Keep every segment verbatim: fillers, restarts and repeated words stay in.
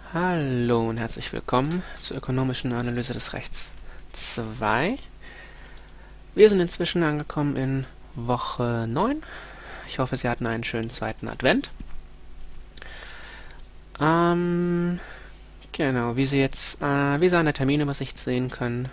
Hallo und herzlich willkommen zur ökonomischen Analyse des Rechts zwei. Wir sind inzwischen angekommen in Woche neun. Ich hoffe, Sie hatten einen schönen zweiten Advent. Ähm, genau, wie Sie jetzt, äh, wie Sie an der Terminübersicht sehen können,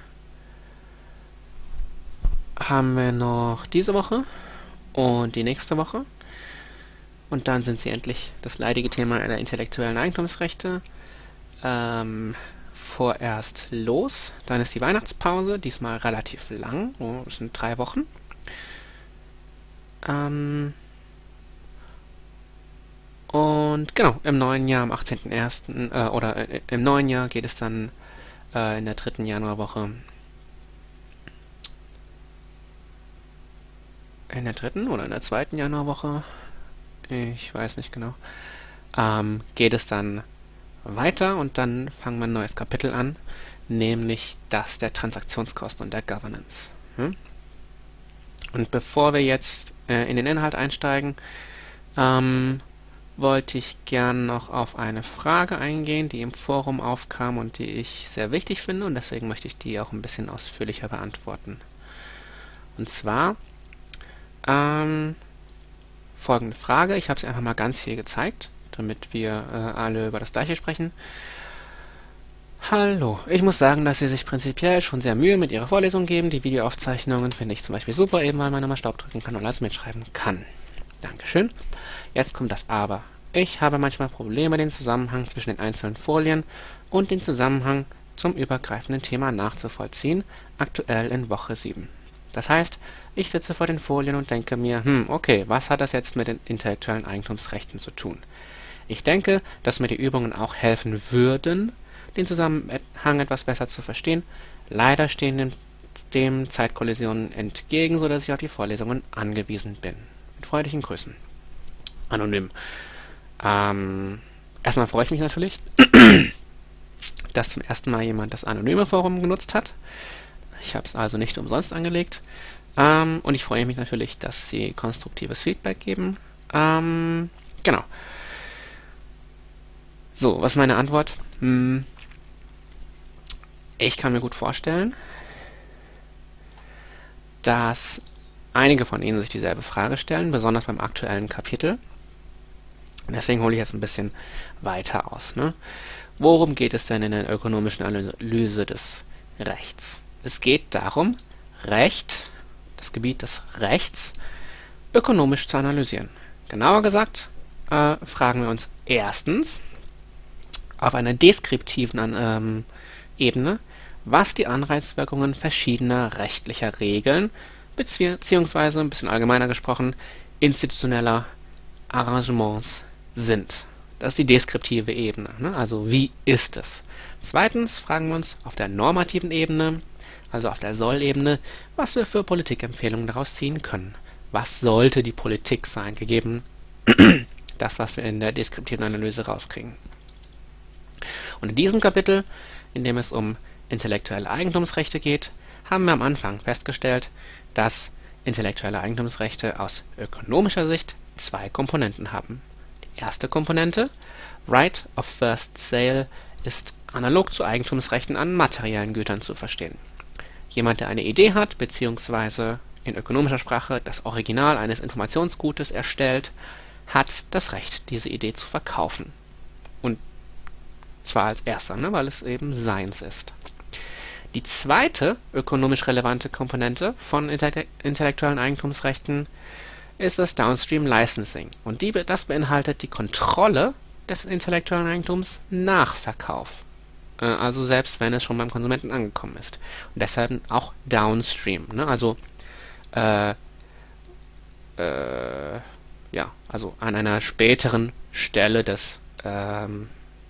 haben wir noch diese Woche und die nächste Woche. Und dann sind Sie endlich das leidige Thema der intellektuellen Eigentumsrechte ähm, vorerst los. Dann ist die Weihnachtspause, diesmal relativ lang, oh, es sind drei Wochen. Ähm, und genau, im neuen Jahr, am achtzehnten ersten Äh, oder äh, im neuen Jahr geht es dann äh, in der dritten Januarwoche, in der dritten oder in der zweiten Januarwoche, ich weiß nicht genau, ähm, geht es dann weiter und dann fangen wir ein neues Kapitel an, nämlich das der Transaktionskosten und der Governance. Hm? Und bevor wir jetzt äh, in den Inhalt einsteigen, ähm, wollte ich gern noch auf eine Frage eingehen, die im Forum aufkam und die ich sehr wichtig finde, und deswegen möchte ich die auch ein bisschen ausführlicher beantworten. Und zwar ähm, folgende Frage, ich habe sie einfach mal ganz hier gezeigt, damit wir äh, alle über das Gleiche sprechen. Hallo, ich muss sagen, dass Sie sich prinzipiell schon sehr Mühe mit Ihrer Vorlesung geben. Die Videoaufzeichnungen finde ich zum Beispiel super, eben weil man immer Staub drücken kann und alles mitschreiben kann. Dankeschön. Jetzt kommt das Aber. Ich habe manchmal Probleme, den Zusammenhang zwischen den einzelnen Folien und den Zusammenhang zum übergreifenden Thema nachzuvollziehen, aktuell in Woche sieben. Das heißt, ich sitze vor den Folien und denke mir, hm, okay, was hat das jetzt mit den intellektuellen Eigentumsrechten zu tun? Ich denke, dass mir die Übungen auch helfen würden, den Zusammenhang etwas besser zu verstehen. Leider stehen dem, dem Zeitkollisionen entgegen, sodass ich auf die Vorlesungen angewiesen bin. Mit freundlichen Grüßen. Anonym. Ähm, erstmal freue ich mich natürlich, dass zum ersten Mal jemand das anonyme Forum genutzt hat. Ich habe es also nicht umsonst angelegt. Ähm, und ich freue mich natürlich, dass Sie konstruktives Feedback geben. Ähm, genau. So, was ist meine Antwort? Hm, ich kann mir gut vorstellen, dass einige von Ihnen sich dieselbe Frage stellen, besonders beim aktuellen Kapitel. Deswegen hole ich jetzt ein bisschen weiter aus. Ne? Worum geht es denn in der ökonomischen Analyse des Rechts? Es geht darum, Recht, das Gebiet des Rechts, ökonomisch zu analysieren. Genauer gesagt, äh, fragen wir uns erstens auf einer deskriptiven ähm, Ebene, was die Anreizwirkungen verschiedener rechtlicher Regeln beziehungsweise, ein bisschen allgemeiner gesprochen, institutioneller Arrangements sind. Das ist die deskriptive Ebene, ne? Also wie ist es? Zweitens fragen wir uns auf der normativen Ebene, also auf der Soll-Ebene, was wir für Politikempfehlungen daraus ziehen können. Was sollte die Politik sein, gegeben das, was wir in der deskriptiven Analyse rauskriegen. Und in diesem Kapitel, in dem es um intellektuelle Eigentumsrechte geht, haben wir am Anfang festgestellt, dass intellektuelle Eigentumsrechte aus ökonomischer Sicht zwei Komponenten haben. Die erste Komponente, Right of First Sale, ist analog zu Eigentumsrechten an materiellen Gütern zu verstehen. Jemand, der eine Idee hat, beziehungsweise in ökonomischer Sprache das Original eines Informationsgutes erstellt, hat das Recht, diese Idee zu verkaufen. Und zwar als erster, ne, weil es eben seins ist. Die zweite ökonomisch relevante Komponente von intellektuellen Eigentumsrechten ist das Downstream Licensing. Und die, das beinhaltet die Kontrolle des intellektuellen Eigentums nach Verkauf. Äh, also selbst wenn es schon beim Konsumenten angekommen ist. Und deshalb auch Downstream. Ne? Also äh, äh, ja, also an einer späteren Stelle des ähm,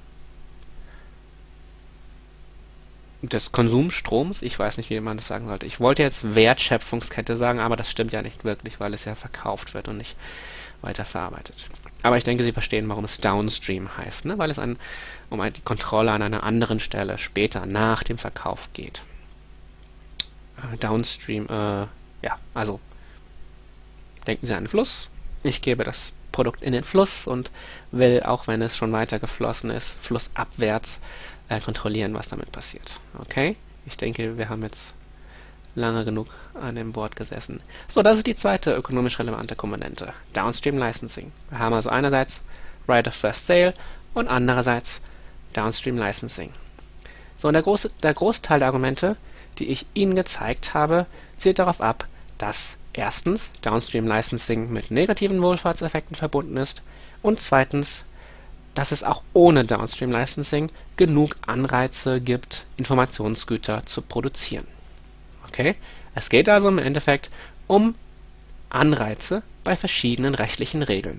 des Konsumstroms, ich weiß nicht, wie man das sagen sollte. Ich wollte jetzt Wertschöpfungskette sagen, aber das stimmt ja nicht wirklich, weil es ja verkauft wird und nicht weiterverarbeitet. Aber ich denke, Sie verstehen, warum es Downstream heißt, ne? Weil es an, um die Kontrolle an einer anderen Stelle später nach dem Verkauf geht. Äh, Downstream, äh, ja, also denken Sie an einen Fluss, ich gebe das Produkt in den Fluss und will, auch wenn es schon weiter geflossen ist, flussabwärts äh, kontrollieren, was damit passiert. Okay? Ich denke, wir haben jetzt lange genug an dem Board gesessen. So, das ist die zweite ökonomisch relevante Komponente, Downstream Licensing. Wir haben also einerseits Right of First Sale und andererseits Downstream Licensing. So, und der, große, der Großteil der Argumente, die ich Ihnen gezeigt habe, zielt darauf ab, dass erstens Downstream Licensing mit negativen Wohlfahrtseffekten verbunden ist und zweitens, dass es auch ohne Downstream Licensing genug Anreize gibt, Informationsgüter zu produzieren. Okay? Es geht also im Endeffekt um Anreize bei verschiedenen rechtlichen Regeln.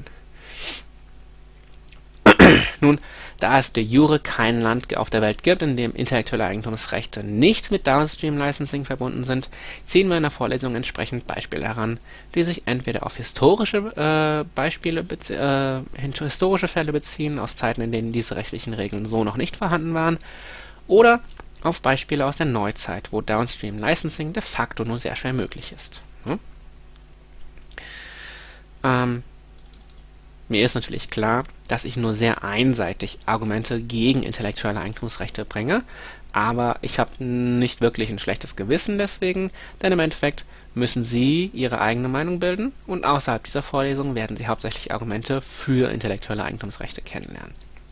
Nun, da es de jure kein Land auf der Welt gibt, in dem intellektuelle Eigentumsrechte nicht mit Downstream Licensing verbunden sind, ziehen wir in der Vorlesung entsprechend Beispiele heran, die sich entweder auf historische äh, Beispiele, äh, historische Fälle beziehen, aus Zeiten, in denen diese rechtlichen Regeln so noch nicht vorhanden waren, oder auf Beispiele aus der Neuzeit, wo Downstream Licensing de facto nur sehr schwer möglich ist. Hm? Ähm, Mir ist natürlich klar, dass ich nur sehr einseitig Argumente gegen intellektuelle Eigentumsrechte bringe, aber ich habe nicht wirklich ein schlechtes Gewissen deswegen, denn im Endeffekt müssen Sie Ihre eigene Meinung bilden und außerhalb dieser Vorlesung werden Sie hauptsächlich Argumente für intellektuelle Eigentumsrechte kennenlernen.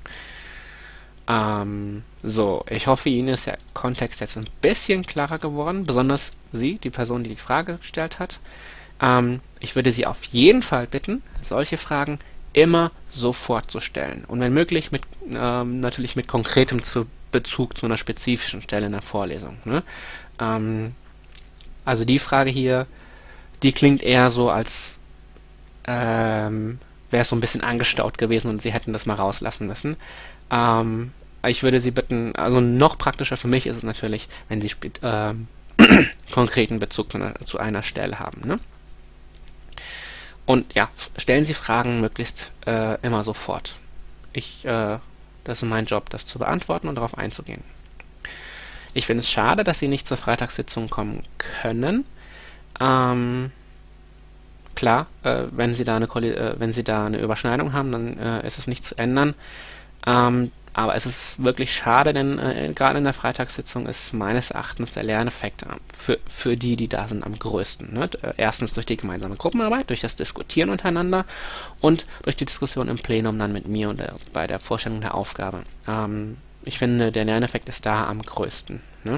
Ähm, so, ich hoffe, Ihnen ist der Kontext jetzt ein bisschen klarer geworden, besonders Sie, die Person, die die Frage gestellt hat. Ähm, ich würde Sie auf jeden Fall bitten, solche Fragen immer sofort zu stellen und wenn möglich mit ähm, natürlich mit konkretem zu Bezug zu einer spezifischen Stelle in der Vorlesung. Ne? Ähm, also die Frage hier, die klingt eher so, als ähm, wäre es so ein bisschen angestaut gewesen und Sie hätten das mal rauslassen müssen. Ähm, ich würde Sie bitten, also noch praktischer für mich ist es natürlich, wenn Sie ähm, konkreten Bezug zu einer, zu einer Stelle haben. Ne? Und ja, stellen Sie Fragen möglichst äh, immer sofort. Ich, äh, das ist mein Job, das zu beantworten und darauf einzugehen. Ich finde es schade, dass Sie nicht zur Freitagssitzung kommen können. Ähm, klar, äh, wenn Sie da eine äh, wenn Sie da eine Überschneidung haben, dann äh, ist es nicht zu ändern. Ähm, aber es ist wirklich schade, denn äh, gerade in der Freitagssitzung ist meines Erachtens der Lerneffekt für, für die, die da sind, am größten. Ne? Erstens durch die gemeinsame Gruppenarbeit, durch das Diskutieren untereinander und durch die Diskussion im Plenum dann mit mir und der, bei der Vorstellung der Aufgabe. Ähm, ich finde, der Lerneffekt ist da am größten. Ne?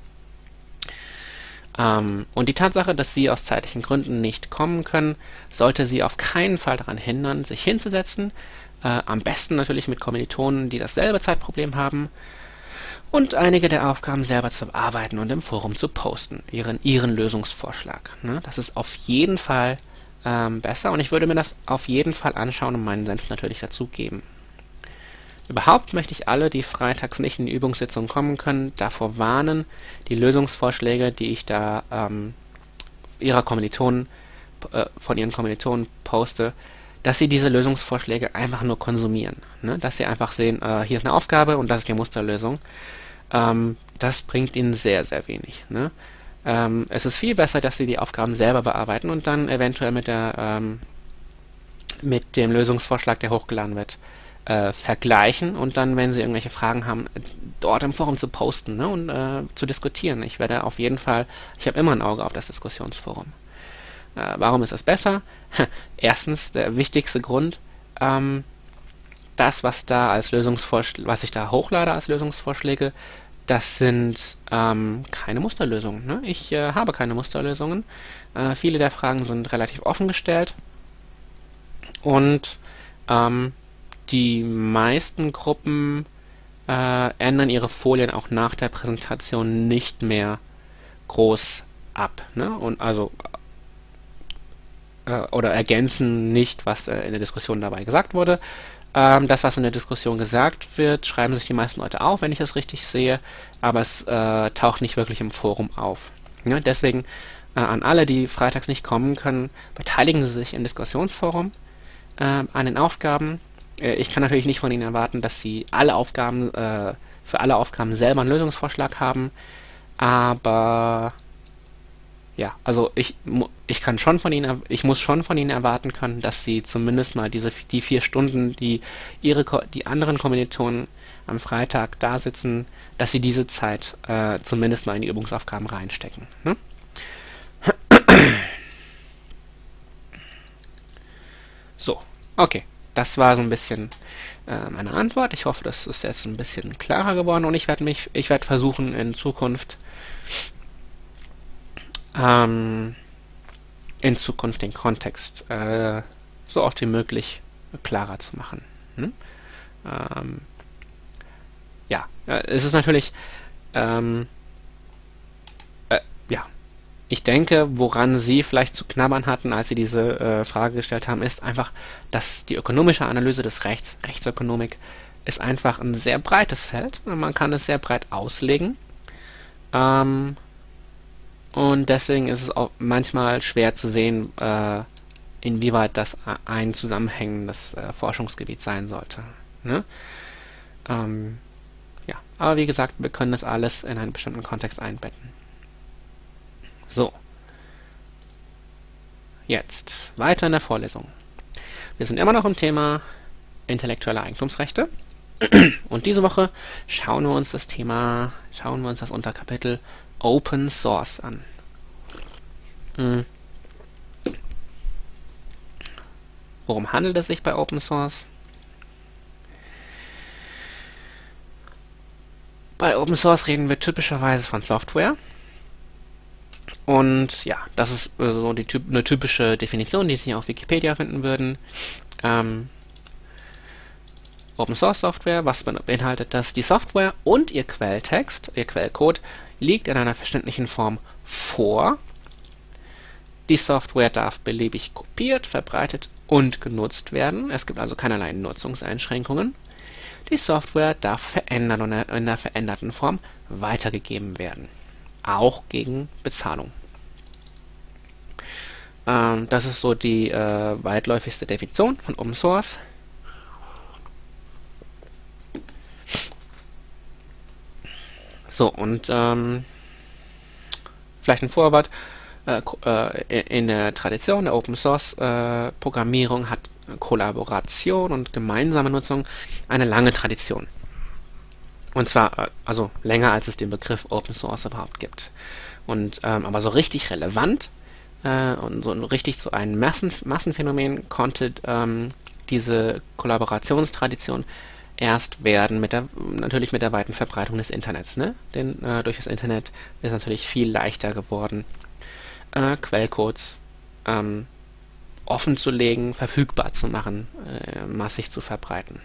Ähm, und die Tatsache, dass Sie aus zeitlichen Gründen nicht kommen können, sollte Sie auf keinen Fall daran hindern, sich hinzusetzen. Äh, am besten natürlich mit Kommilitonen, die dasselbe Zeitproblem haben und einige der Aufgaben selber zu bearbeiten und im Forum zu posten, ihren, ihren Lösungsvorschlag. Ne? Das ist auf jeden Fall ähm, besser und ich würde mir das auf jeden Fall anschauen und meinen Senf natürlich dazugeben. Überhaupt möchte ich alle, die freitags nicht in die Übungssitzung kommen können, davor warnen, die Lösungsvorschläge, die ich da ähm, ihrer Kommilitonen, äh, von ihren Kommilitonen poste, dass sie diese Lösungsvorschläge einfach nur konsumieren. Ne? Dass sie einfach sehen, äh, hier ist eine Aufgabe und das ist die Musterlösung. Ähm, das bringt ihnen sehr, sehr wenig. Ne? Ähm, es ist viel besser, dass sie die Aufgaben selber bearbeiten und dann eventuell mit, der, ähm, mit dem Lösungsvorschlag, der hochgeladen wird, äh, vergleichen und dann, wenn sie irgendwelche Fragen haben, dort im Forum zu posten, ne? und äh, zu diskutieren. Ich werde auf jeden Fall, ich habe immer ein Auge auf das Diskussionsforum. Äh, warum ist das besser? Erstens, der wichtigste Grund, ähm, das, was da als Lösungsvorschläge, was ich da hochlade als Lösungsvorschläge, das sind ähm, keine Musterlösungen. Ne? Ich äh, habe keine Musterlösungen. Äh, viele der Fragen sind relativ offen gestellt und ähm, die meisten Gruppen äh, ändern ihre Folien auch nach der Präsentation nicht mehr groß ab. Ne? Und also oder ergänzen nicht, was äh, in der Diskussion dabei gesagt wurde. Ähm, das, was in der Diskussion gesagt wird, schreiben sich die meisten Leute auf, wenn ich das richtig sehe, aber es äh, taucht nicht wirklich im Forum auf. Ja, deswegen äh, an alle, die freitags nicht kommen können, beteiligen Sie sich im Diskussionsforum äh, an den Aufgaben. Äh, ich kann natürlich nicht von Ihnen erwarten, dass Sie alle Aufgaben äh, für alle Aufgaben selber einen Lösungsvorschlag haben, aber ja, also ich, ich kann schon von ihnen, ich muss schon von ihnen erwarten können, dass sie zumindest mal diese die vier Stunden, die ihre die anderen Kommilitonen am Freitag da sitzen, dass sie diese Zeit äh, zumindest mal in die Übungsaufgaben reinstecken. Ne? So, okay. Das war so ein bisschen äh, meine Antwort. Ich hoffe, das ist jetzt ein bisschen klarer geworden und ich werde mich, ich werde versuchen in Zukunft ähm, in Zukunft den Kontext äh, so oft wie möglich klarer zu machen. Hm? Ähm, ja, äh, es ist natürlich ähm, äh, ja, ich denke, woran Sie vielleicht zu knabbern hatten, als Sie diese äh, Frage gestellt haben, ist einfach, dass die ökonomische Analyse des Rechts, Rechtsökonomik, ist einfach ein sehr breites Feld. Man kann es sehr breit auslegen. Ähm, und deswegen ist es auch manchmal schwer zu sehen, äh, inwieweit das ein zusammenhängendes äh, Forschungsgebiet sein sollte. Ne? Ähm, ja, aber wie gesagt, wir können das alles in einen bestimmten Kontext einbetten. So, jetzt weiter in der Vorlesung. Wir sind immer noch im Thema intellektuelle Eigentumsrechte und diese Woche schauen wir uns das Thema, schauen wir uns das Unterkapitel Open Source an. Hm. Worum handelt es sich bei Open Source? Bei Open Source reden wir typischerweise von Software. Und ja, das ist äh, so die, eine typische Definition, die Sie auf Wikipedia finden würden. Ähm, Open Source Software, was beinhaltet das? Die Software und ihr Quelltext, ihr Quellcode, liegt in einer verständlichen Form vor. Die Software darf beliebig kopiert, verbreitet und genutzt werden. Es gibt also keinerlei Nutzungseinschränkungen. Die Software darf verändert und in einer veränderten Form weitergegeben werden. Auch gegen Bezahlung. Ähm, das ist so die äh, weitläufigste Definition von Open Source. So, und ähm, vielleicht ein Vorwort. Äh, äh, in der Tradition der Open Source äh, Programmierung hat Kollaboration und gemeinsame Nutzung eine lange Tradition. Und zwar äh, also länger, als es den Begriff Open Source überhaupt gibt. Und ähm, aber so richtig relevant äh, und so richtig so ein Massen, Massenphänomen konnte ähm, diese Kollaborationstradition erst werden mit der natürlich mit der weiten Verbreitung des Internets, ne? Denn äh, durch das Internet ist natürlich viel leichter geworden, äh, Quellcodes ähm, offen zu legen, verfügbar zu machen, äh, massig zu verbreiten.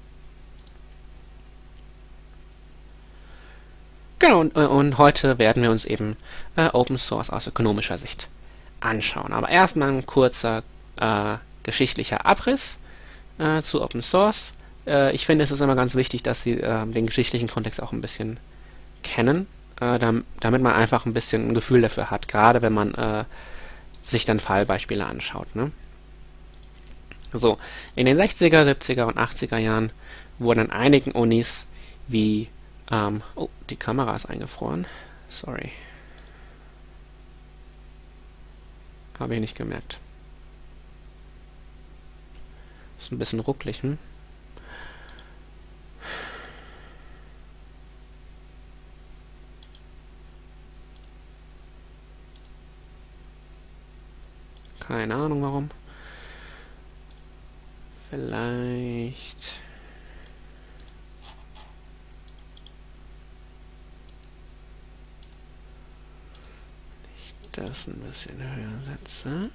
Genau, und, und heute werden wir uns eben äh, Open Source aus ökonomischer Sicht anschauen. Aber erstmal ein kurzer äh, geschichtlicher Abriss äh, zu Open Source. Äh, ich finde, es ist immer ganz wichtig, dass Sie äh, den geschichtlichen Kontext auch ein bisschen kennen, äh, damit, damit man einfach ein bisschen ein Gefühl dafür hat, gerade wenn man äh, sich dann Fallbeispiele anschaut. Ne? So, in den sechziger, siebziger und achtziger Jahren wurden an einigen Unis wie ähm, oh, die Kamera ist eingefroren. Sorry. Habe ich nicht gemerkt. Ist ein bisschen rucklig, hm? Keine Ahnung warum. Vielleicht... das ein bisschen höher setze.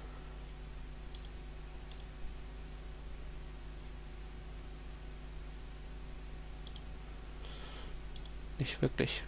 Nicht wirklich.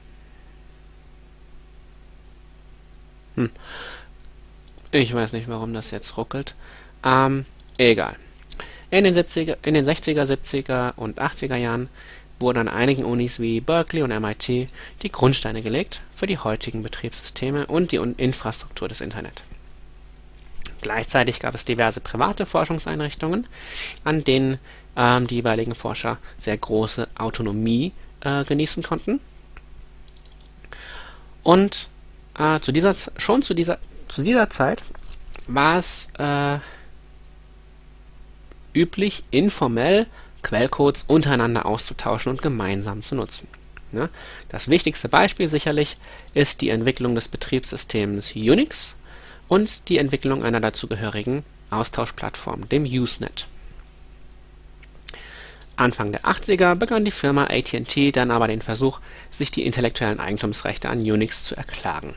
Hm. Ich weiß nicht, warum das jetzt ruckelt. Ähm, egal. In den, siebziger, in den sechziger, siebziger und achtziger Jahren wurden an einigen Unis wie Berkeley und M I T die Grundsteine gelegt für die heutigen Betriebssysteme und die Infrastruktur des Internet. Gleichzeitig gab es diverse private Forschungseinrichtungen, an denen ähm, die jeweiligen Forscher sehr große Autonomie äh, genießen konnten. Und äh, zu dieser, schon zu dieser, zu dieser Zeit war es äh, üblich, informell Quellcodes untereinander auszutauschen und gemeinsam zu nutzen. Ne? Das wichtigste Beispiel sicherlich ist die Entwicklung des Betriebssystems Unix und die Entwicklung einer dazugehörigen Austauschplattform, dem Usenet. Anfang der achtziger begann die Firma A T and T dann aber den Versuch, sich die intellektuellen Eigentumsrechte an Unix zu erklagen.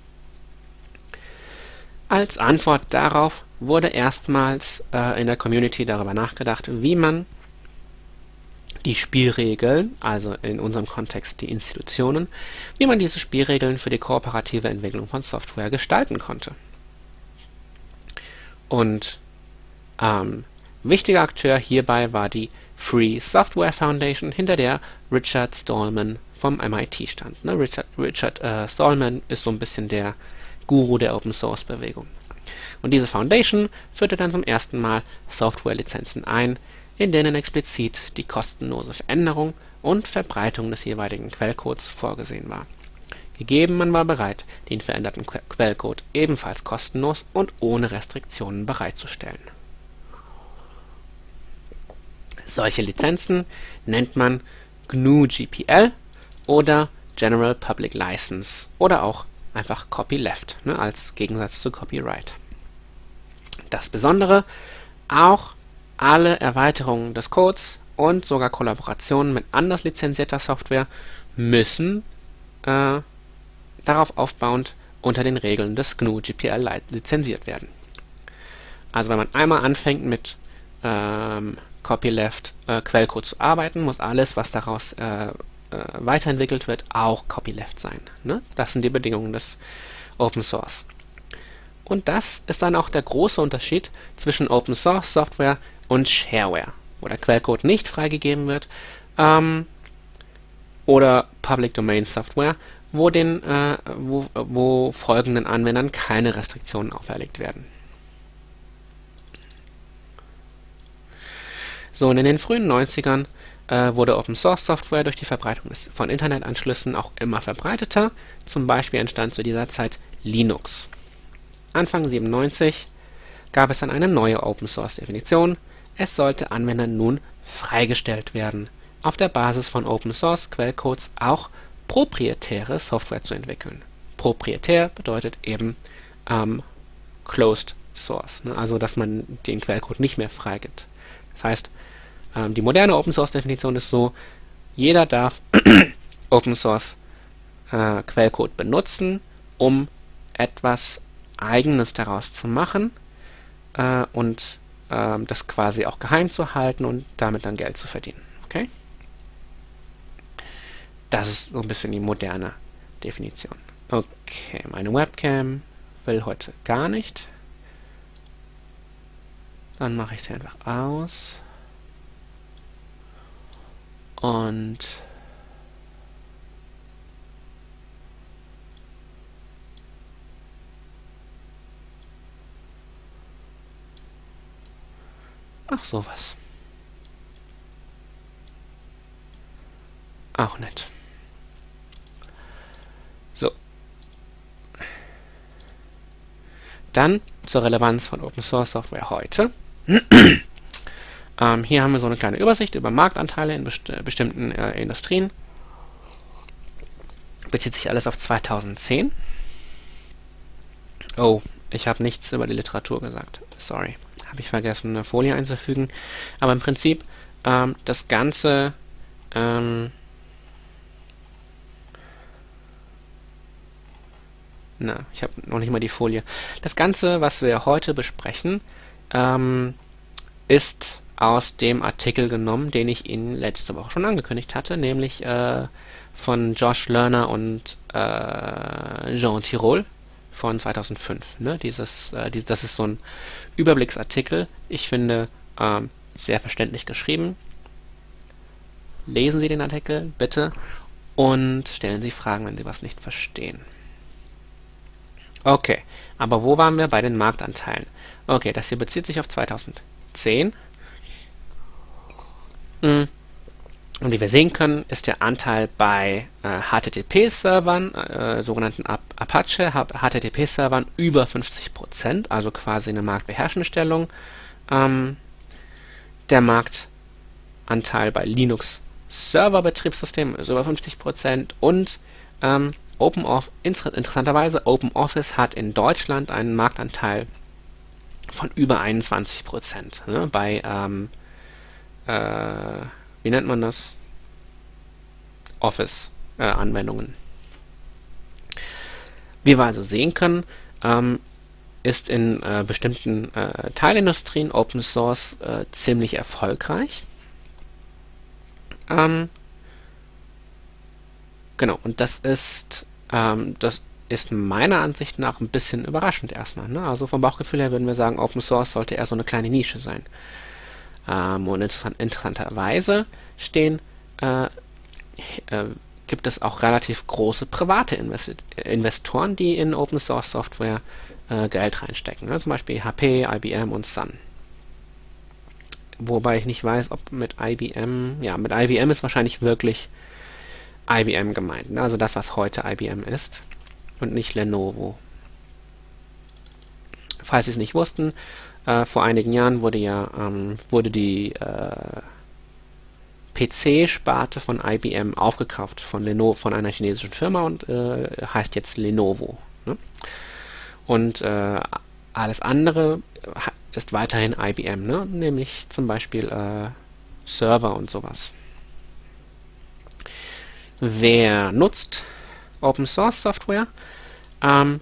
Als Antwort darauf wurde erstmals äh, in der Community darüber nachgedacht, wie man die Spielregeln, also in unserem Kontext die Institutionen, wie man diese Spielregeln für die kooperative Entwicklung von Software gestalten konnte. Und ähm, wichtiger Akteur hierbei war die Free Software Foundation, hinter der Richard Stallman vom M I T stand. Ne? Richard, Richard äh, Stallman ist so ein bisschen der Guru der Open Source Bewegung. Und diese Foundation führte dann zum ersten Mal Softwarelizenzen ein, in denen explizit die kostenlose Veränderung und Verbreitung des jeweiligen Quellcodes vorgesehen war. Gegeben, man war bereit, den veränderten Que- Quellcode ebenfalls kostenlos und ohne Restriktionen bereitzustellen. Solche Lizenzen nennt man G N U G P L oder General Public License oder auch einfach Copyleft, ne, als Gegensatz zu Copyright. Das Besondere, auch alle Erweiterungen des Codes und sogar Kollaborationen mit anders lizenzierter Software müssen äh, darauf aufbauend unter den Regeln des G N U G P L lizenziert werden. Also wenn man einmal anfängt mit ähm, Copyleft äh, Quellcode zu arbeiten, muss alles, was daraus äh, äh, weiterentwickelt wird, auch Copyleft sein. Ne? Das sind die Bedingungen des Open Source. Und das ist dann auch der große Unterschied zwischen Open Source Software und Shareware, wo der Quellcode nicht freigegeben wird, ähm, oder Public Domain Software, wo, den, äh, wo, wo folgenden Anwendern keine Restriktionen auferlegt werden. So, und in den frühen neunzigern äh, wurde Open Source Software durch die Verbreitung des, von Internetanschlüssen auch immer verbreiteter. Zum Beispiel entstand zu dieser Zeit Linux. Anfang siebenundneunzig gab es dann eine neue Open Source Definition. Es sollte Anwendern nun freigestellt werden, auf der Basis von Open Source Quellcodes auch proprietäre Software zu entwickeln. Proprietär bedeutet eben ähm, Closed Source, ne? Also dass man den Quellcode nicht mehr freigibt. Das heißt, ähm, die moderne Open Source Definition ist so, jeder darf Open Source äh, Quellcode benutzen, um etwas Eigenes daraus zu machen äh, und äh, das quasi auch geheim zu halten und damit dann Geld zu verdienen. Okay? Das ist so ein bisschen die moderne Definition. Okay, meine Webcam will heute gar nicht. Dann mache ich sie einfach aus. Und ach sowas. Auch nett. So. Dann zur Relevanz von Open Source Software heute. ähm, hier haben wir so eine kleine Übersicht über Marktanteile in best bestimmten äh, Industrien. Bezieht sich alles auf zweitausendzehn. Oh, ich habe nichts über die Literatur gesagt. Sorry. Habe ich vergessen, eine Folie einzufügen. Aber im Prinzip ähm, das Ganze ähm, na, ich habe noch nicht mal die Folie. Das Ganze, was wir heute besprechen, ähm, ist aus dem Artikel genommen, den ich Ihnen letzte Woche schon angekündigt hatte, nämlich äh, von Josh Lerner und äh, Jean Tirole von zweitausendfünf. Ne? Dieses, äh, die, das ist so ein Überblicksartikel. Ich finde, ähm, sehr verständlich geschrieben. Lesen Sie den Artikel, bitte, und stellen Sie Fragen, wenn Sie was nicht verstehen. Okay, aber wo waren wir bei den Marktanteilen? Okay, das hier bezieht sich auf zweitausendzehn. Und wie wir sehen können, ist der Anteil bei äh, H T T P-Servern, äh, sogenannten Apache H T T P-Servern, über fünfzig Prozent, also quasi eine marktbeherrschende Stellung. Ähm, der Marktanteil bei Linux-Server-Betriebssystemen ist über fünfzig Prozent und ähm, OpenOffice, interessanterweise, OpenOffice hat in Deutschland einen Marktanteil von über einundzwanzig Prozent. Ne, bei, ähm, äh, wie nennt man das? Office-Anwendungen. Äh, Wie wir also sehen können, ähm, ist in äh, bestimmten äh, Teilindustrien Open Source äh, ziemlich erfolgreich. Ähm, genau, und das ist, ähm, das ist meiner Ansicht nach ein bisschen überraschend erstmal. Ne? Also vom Bauchgefühl her würden wir sagen, Open Source sollte eher so eine kleine Nische sein. Ähm, und interessant, interessanterweise stehen, äh, äh, gibt es auch relativ große private Invest Investoren, die in Open Source Software äh, Geld reinstecken. Ne? Zum Beispiel H P, I B M und Sun. Wobei ich nicht weiß, ob mit I B M, ja, mit I B M ist wahrscheinlich wirklich I B M gemeint. Ne? Also das, was heute I B M ist und nicht Lenovo. Falls Sie es nicht wussten, äh, vor einigen Jahren wurde ja ähm, wurde die äh, P C-Sparte von I B M aufgekauft von Lenovo, von einer chinesischen Firma und äh, heißt jetzt Lenovo. Ne? Und äh, alles andere ist weiterhin I B M, ne? Nämlich zum Beispiel äh, Server und sowas. Wer nutzt Open Source Software? Ähm,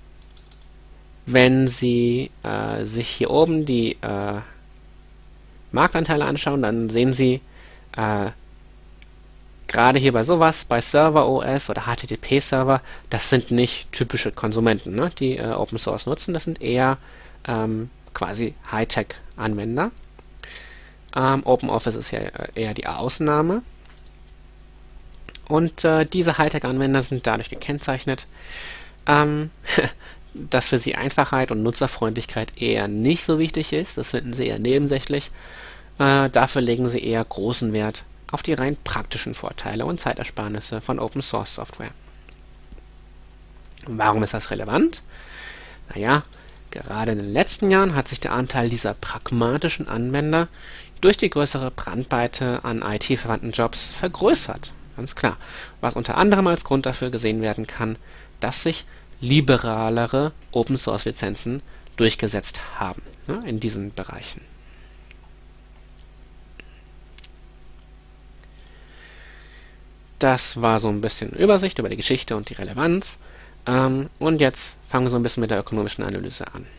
wenn Sie äh, sich hier oben die äh, Marktanteile anschauen, dann sehen Sie, äh, gerade hier bei sowas, bei Server O S oder H T T P-Server, das sind nicht typische Konsumenten, ne, die äh, Open Source nutzen, das sind eher ähm, quasi Hightech-Anwender. Ähm, OpenOffice ist ja eher die Ausnahme. Und äh, diese Hightech-Anwender sind dadurch gekennzeichnet, ähm, dass für sie Einfachheit und Nutzerfreundlichkeit eher nicht so wichtig ist. Das finden sie eher nebensächlich. Äh, dafür legen sie eher großen Wert auf die rein praktischen Vorteile und Zeitersparnisse von Open Source Software. Warum ist das relevant? Naja, gerade in den letzten Jahren hat sich der Anteil dieser pragmatischen Anwender durch die größere Bandbreite an I T-verwandten Jobs vergrößert. Ganz klar. Was unter anderem als Grund dafür gesehen werden kann, dass sich liberalere Open Source Lizenzen durchgesetzt haben, ne, in diesen Bereichen. Das war so ein bisschen Übersicht über die Geschichte und die Relevanz. Ähm, und jetzt fangen wir so ein bisschen mit der ökonomischen Analyse an.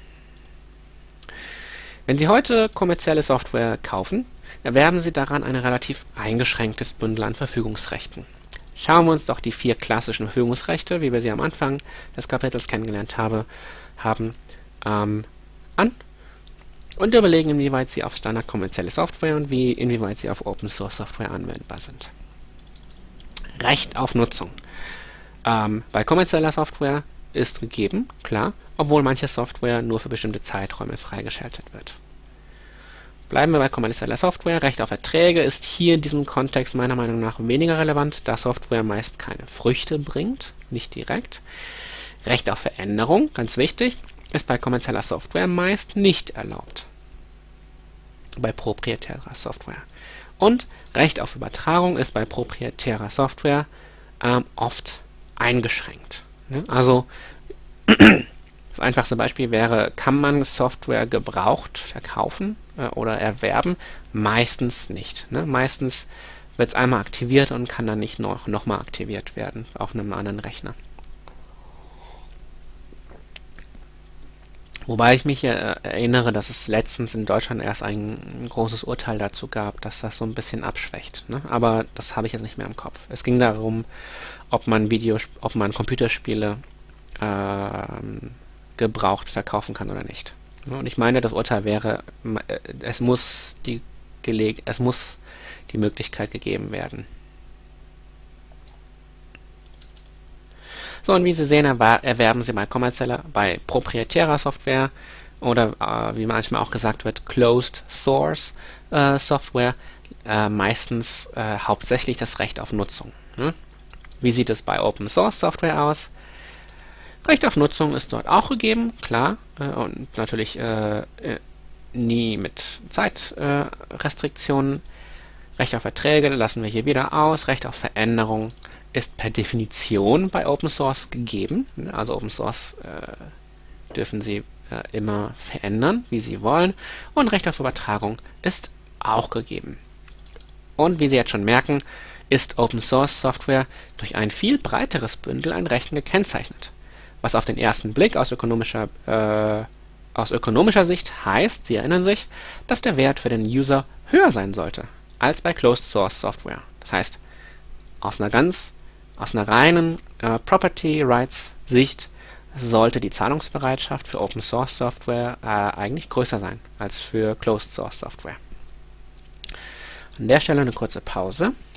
Wenn Sie heute kommerzielle Software kaufen, erwerben Sie daran ein relativ eingeschränktes Bündel an Verfügungsrechten. Schauen wir uns doch die vier klassischen Verfügungsrechte, wie wir sie am Anfang des Kapitels kennengelernt habe, haben, ähm, an und überlegen, inwieweit sie auf Standard kommerzielle Software und wie, inwieweit sie auf Open Source Software anwendbar sind. Recht auf Nutzung. Ähm, bei kommerzieller Software ist gegeben, klar, obwohl manche Software nur für bestimmte Zeiträume freigeschaltet wird. Bleiben wir bei kommerzieller Software. Recht auf Erträge ist hier in diesem Kontext meiner Meinung nach weniger relevant, da Software meist keine Früchte bringt, nicht direkt. Recht auf Veränderung, ganz wichtig, ist bei kommerzieller Software meist nicht erlaubt. Bei proprietärer Software. Und Recht auf Übertragung ist bei proprietärer Software ähm, oft eingeschränkt. Ne? Also das einfachste Beispiel wäre, kann man Software gebraucht verkaufen äh, oder erwerben? Meistens nicht. Ne? Meistens wird es einmal aktiviert und kann dann nicht noch, noch mal aktiviert werden auf einem anderen Rechner. Wobei ich mich äh, erinnere, dass es letztens in Deutschland erst ein großes Urteil dazu gab, dass das so ein bisschen abschwächt. Ne? Aber das habe ich jetzt nicht mehr im Kopf. Es ging darum, ob man Videos, ob man Computerspiele äh, gebraucht verkaufen kann oder nicht. Und ich meine, das Urteil wäre, es muss die geleg es muss die Möglichkeit gegeben werden. So, und wie Sie sehen, erwerben Sie bei kommerzieller, bei proprietärer Software oder äh, wie manchmal auch gesagt wird, Closed Source äh, Software äh, meistens äh, hauptsächlich das Recht auf Nutzung. Ne? Wie sieht es bei Open Source Software aus? Recht auf Nutzung ist dort auch gegeben, klar, äh, und natürlich äh, äh, nie mit Zeitrestriktionen. Äh, Recht auf Verträge lassen wir hier wieder aus. Recht auf Veränderung ist per Definition bei Open Source gegeben. Also Open Source äh, dürfen Sie äh, immer verändern, wie Sie wollen. Und Recht auf Übertragung ist auch gegeben. Und wie Sie jetzt schon merken, ist Open Source Software durch ein viel breiteres Bündel an Rechten gekennzeichnet. Was auf den ersten Blick aus ökonomischer, äh, aus ökonomischer Sicht heißt, Sie erinnern sich, dass der Wert für den User höher sein sollte als bei Closed Source Software. Das heißt, aus einer ganz, aus einer reinen äh, Property Rights Sicht sollte die Zahlungsbereitschaft für Open Source Software äh, eigentlich größer sein als für Closed Source Software. An der Stelle eine kurze Pause.